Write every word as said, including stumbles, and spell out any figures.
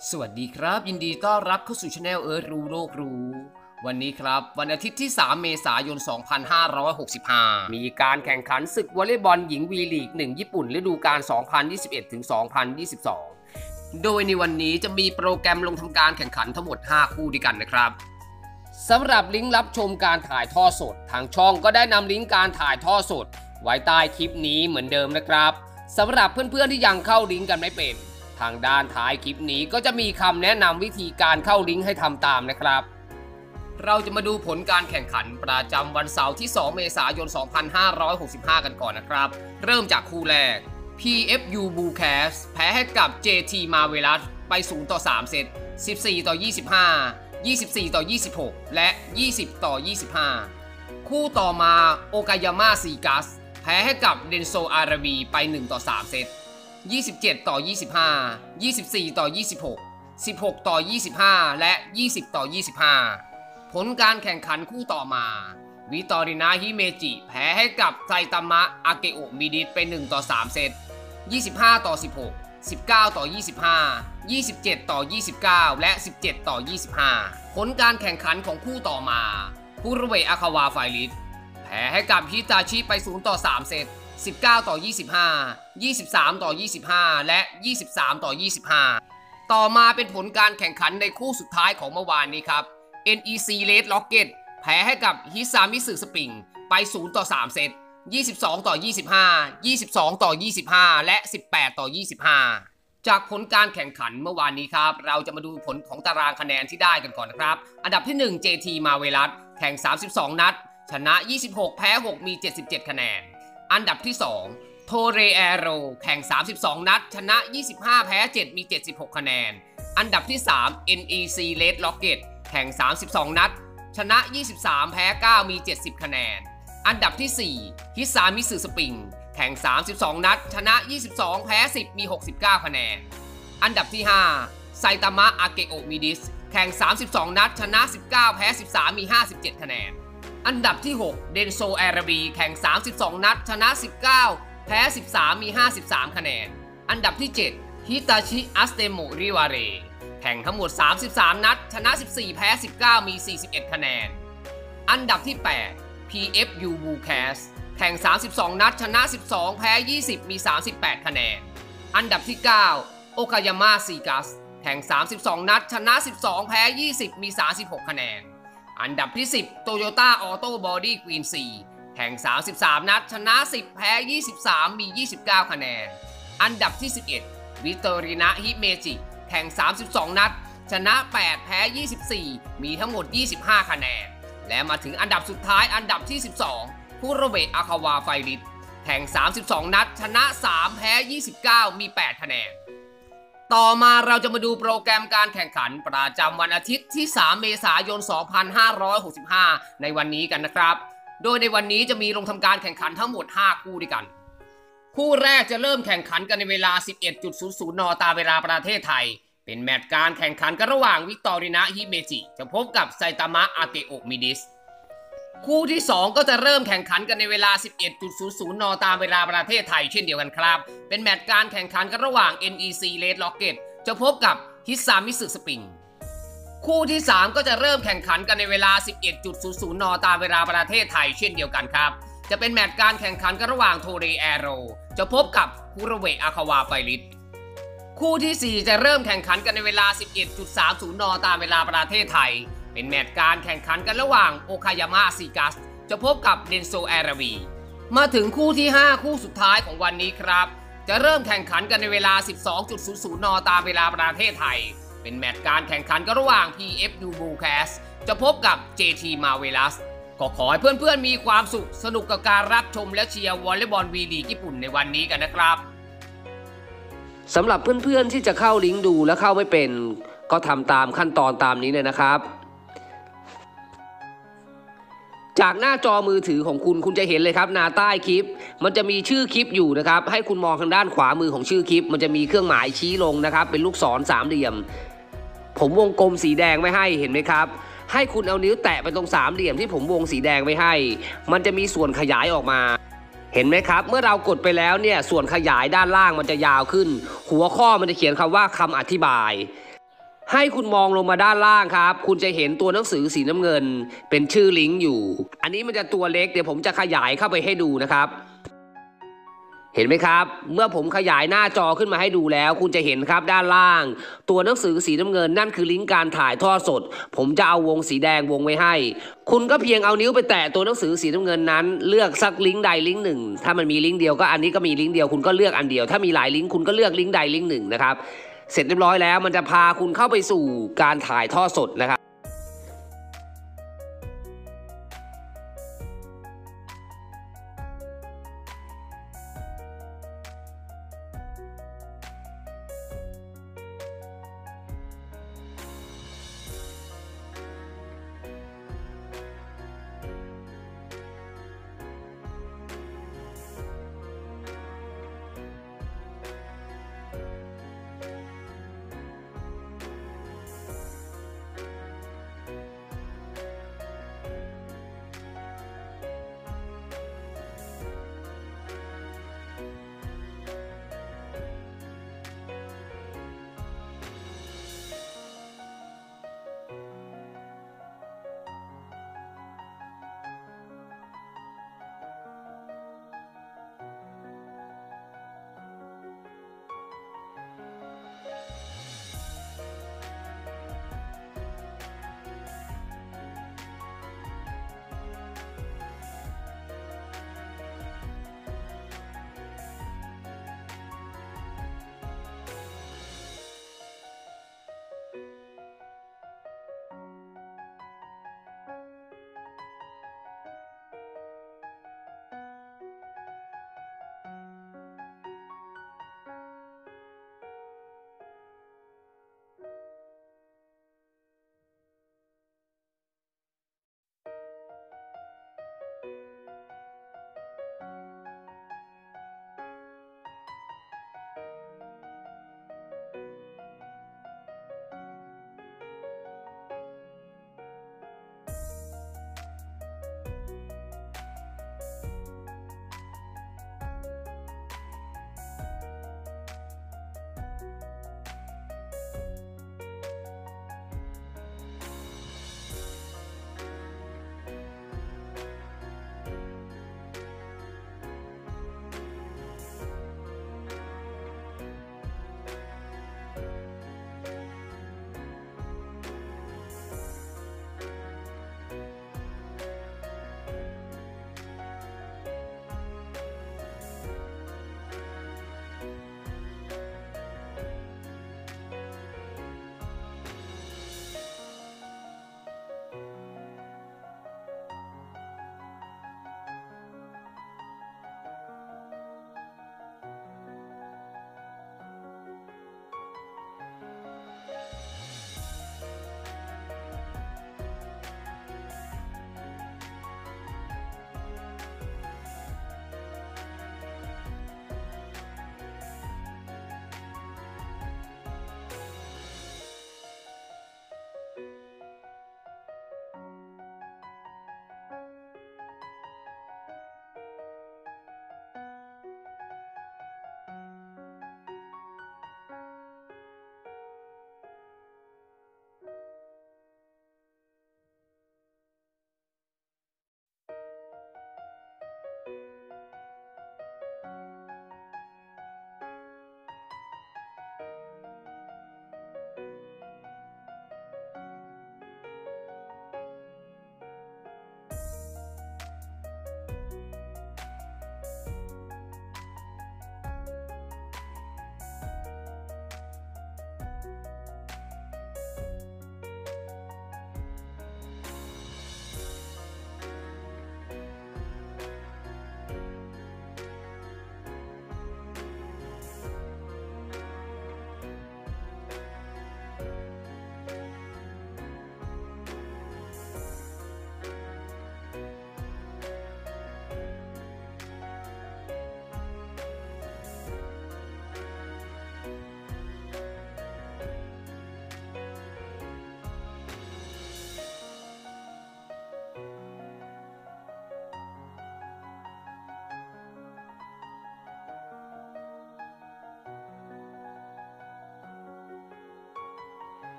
สวัสดีครับยินดีต้อนรับเข้าสู่ช anel เอิร์ธรู้โลกรู้วันนี้ครับวันอาทิตย์ที่สามเมษายนสองพันห้าร้อยหกสิบห้ามีการแข่งขันศึกวอลเลย์บอลหญิงวีลีกหนึ่งญี่ปุ่นฤดูกาลสองพันยี่สิบเอ็ดถึงสองพันยี่สิบสองโดยในวันนี้จะมีโปรแกรมลงทำการแข่งขันทั้งหมดห้าคู่ด้วยกันนะครับสำหรับลิงก์รับชมการถ่ายทอดสดทางช่องก็ได้นำลิงก์การถ่ายทอดสดไว้ใต้คลิปนี้เหมือนเดิมนะครับสำหรับเพื่อนๆที่ยังเข้าลิงก์กันไม่เป็นทางด้านท้ายคลิปนี้ก็จะมีคำแนะนำวิธีการเข้าลิงก์ให้ทำตามนะครับเราจะมาดูผลการแข่งขันประจำวันเสาร์ที่สองเมษายนสองพันห้าร้อยหกสิบห้ากันก่อนนะครับเริ่มจากคู่แรก พี เอฟ ยู Bullcats แพ้ให้กับ เจ ที Marvelous ไปศูนย์ต่อสามเซตสิบสี่ต่อยี่สิบห้า ยี่สิบสี่ต่อยี่สิบหกและยี่สิบต่อยี่สิบห้าคู่ต่อมาโอกายาม่าซีกัสแพ้ให้กับเดนโซอาราบีไปหนึ่งต่อสามเซตยี่สิบเจ็ดต่อยี่สิบห้า ยี่สิบสี่ต่อยี่สิบหก สิบหกต่อยี่สิบห้าและยี่สิบต่อยี่สิบห้าผลการแข่งขันคู่ต่อมาวิตอรินาฮิเมจิแพ้ให้กับไซตามะอาเกโอะมิดิสไปหนึ่งต่อสามเซตยี่สิบห้าต่อสิบหก สิบเก้าต่อยี่สิบห้า ยี่สิบเจ็ดต่อยี่สิบเก้าและสิบเจ็ดต่อยี่สิบห้าผลการแข่งขันของคู่ต่อมาคุโรเวอาคาวาไฟริสแพ้ให้กับฮิตาชิไปศูนย์ต่อสามเซตสิบเก้าต่อยี่สิบห้า ยี่สิบสามต่อยี่สิบห้าและยี่สิบสามต่อยี่สิบห้าต่อมาเป็นผลการแข่งขันในคู่สุดท้ายของเมื่อวานนี้ครับ เอ็น อี ซี Red Rocket แพ้ให้กับฮิซามิสึสปริงไปศูนย์ต่อสามเซตยี่สิบสองต่อยี่สิบห้า ยี่สิบสองต่อยี่สิบห้าและสิบแปดต่อยี่สิบห้าจากผลการแข่งขันเมื่อวานนี้ครับเราจะมาดูผลของตารางคะแนนที่ได้กันก่อนนะครับอันดับที่หนึ่ง เจ ที Marvelous แข่งสามสิบสองนัดชนะยี่สิบหกแพ้หกมีเจ็ดสิบเจ็ดคะแนนอันดับที่สองโทเรแอโรแข่งสามสิบสองนัดชนะยี่สิบห้าแพ้เจ็ดมีเจ็ดสิบหกคะแนนอันดับที่สาม เอ็น อี ซี Red Rocket แข่งสามสิบสองนัดชนะยี่สิบสามแพ้เก้ามีเจ็ดสิบคะแนนอันดับที่สี่ฮิซามิสึสปริงแข่งสามสิบสองนัดชนะยี่สิบสองแพ้สิบมีหกสิบเก้าคะแนนอันดับที่ห้าไซตามะอาเกโอะมิดิสแข่งสามสิบสองนัดชนะสิบเก้าแพ้สิบสามมีห้าสิบเจ็ดคะแนนอันดับที่หกเดนโซอาราบีแข่งสามสิบสองนัดชนะสิบเก้าแพ้สิบสามมีห้าสิบสามคะแนนอันดับที่เจ็ดฮิตาชิอัสเตโมริวาเรแข่งทั้งหมดสามสิบสามนัดชนะสิบสี่แพ้สิบเก้ามีสี่สิบเอ็ดคะแนนอันดับที่แปด พี เอฟ ยู Bullcats แข่งสามสิบสองนัดชนะสิบสองแพ้ยี่สิบมีสามสิบแปดคะแนนอันดับที่เก้าโอกายาม่าซีกัสแข่งสามสิบสองนัดชนะสิบสองแพ้ยี่สิบมีสามสิบหกคะแนนอันดับที่สิบ Toyota Auto Body Queen สี่แข่งสามสิบสามนัดชนะสิบแพ้ยี่สิบสามมียี่สิบเก้าคะแนนอันดับที่สิบเอ็ดวิโตรินาฮิเมจิแข่งสามสิบสองนัดชนะแปดแพ้ยี่สิบสี่มีทั้งหมดยี่สิบห้าคะแนนและมาถึงอันดับสุดท้ายอันดับที่สิบสองคุโรเวอาคาวาไฟริสแข่งสามสิบสองนัดชนะสามแพ้ยี่สิบเก้ามีแปดคะแนนต่อมาเราจะมาดูโปรแกรมการแข่งขันประจำวันอาทิตย์ที่สามเมษายนสองพันห้าร้อยหกสิบห้าในวันนี้กันนะครับโดยในวันนี้จะมีลงทำการแข่งขันทั้งหมดห้าคู่ด้วยกันคู่แรกจะเริ่มแข่งขันกันในเวลา สิบเอ็ดนาฬิกา นตามเวลาประเทศไทยเป็นแมตช์การแข่งขันกันระหว่างวิกตอรินาฮิเมจิจะพบกับไซตามะอาเกโอะมิดิสคู่ที่สองก็จะเริ่มแข่งขันกันในเวลา สิบเอ็ดนาฬิกา นตามเวลาประเทศไทยเช่นเดียวกันครับเป็นแมตช์การแข่งขันกันระหว่าง เอ็น อี ซี Red Rocket จะพบกับฮิซามิสึสปริงคู่ที่สามก็จะเริ่มแข่งขันกันในเวลา สิบเอ็ดนาฬิกา นตามเวลาประเทศไทยเช่นเดียวกันครับจะเป็นแมตช์การแข่งขันกันระหว่างโทเรแอโรจะพบกับคุโรเวอาคาวาไฟริสคู่ที่สี่จะเริ่มแข่งขันกันในเวลา สิบเอ็ดนาฬิกา สามสิบ นตามเวลาประเทศไทยเป็นแมตช์การแข่งขันกันระหว่างโอคายาม่าซีกัสจะพบกับเดนโซอาราบีมาถึงคู่ที่ห้าคู่สุดท้ายของวันนี้ครับจะเริ่มแข่งขันกันในเวลา สิบสองนาฬิกา นตามเวลาประเทศไทยเป็นแมตช์การแข่งขันกันระหว่าง พี เอฟ ยู Bullcats จะพบกับ เจ ที Marvelous ก็ขอให้เพื่อนๆมีความสุขสนุกกับการรับชมและเชียร์วอลเลย์บอลวีลีกญี่ปุ่นในวันนี้กันนะครับสำหรับเพื่อนๆที่จะเข้าลิงก์ดูและเข้าไม่เป็นก็ทำตามขั้นตอนตามนี้เลยนะครับจากหน้าจอมือถือของคุณคุณจะเห็นเลยครับหน้าใต้คลิปมันจะมีชื่อคลิปอยู่นะครับให้คุณมองทางด้านขวามือของชื่อคลิปมันจะมีเครื่องหมายชี้ลงนะครับเป็นลูกศรสามเหลี่ยมผมวงกลมสีแดงไว้ให้เห็นไหมครับให้คุณเอานิ้วแตะไปตรงสามเหลี่ยมที่ผมวงสีแดงไว้ให้มันจะมีส่วนขยายออกมาเห็นไหมครับเมื่อเรากดไปแล้วเนี่ยส่วนขยายด้านล่างมันจะยาวขึ้นหัวข้อมันจะเขียนคำว่าคำอธิบายให้คุณมองลงมาด้านล่างครับคุณจะเห็นตัวหนังสือสีน้ำเงินเป็นชื่อลิงก์อยู่อันนี้มันจะตัวเล็กเดี๋ยวผมจะขยายเข้าไปให้ดูนะครับเห็นไหมครับเมื่อผมขยายหน้าจอขึ้นมาให้ดูแล้วคุณจะเห็นครับด้านล่างตัวหนังสือสีน้ำเงินนั่นคือลิงก์การถ่ายทอดสดผมจะเอาวงสีแดงวงไว้ให้คุณก็เพียงเอานิ้วไปแตะตัวหนังสือสีน้ำเงินนั้นเลือกสักลิงก์ใดลิงก์หนึ่งถ้ามันมีลิงก์เดียวก็อันนี้ก็มีลิงก์เดียวคุณก็เลือกอันเดียวถ้ามีหลายลิงก์คุณก็เลือกลิงก์ใดลิงก์หนึ่งนะครับเสร็จเรียบร้อยแล้วมันจะพาคุณเข้าไปสู่การถ่ายทอดสดนะครับ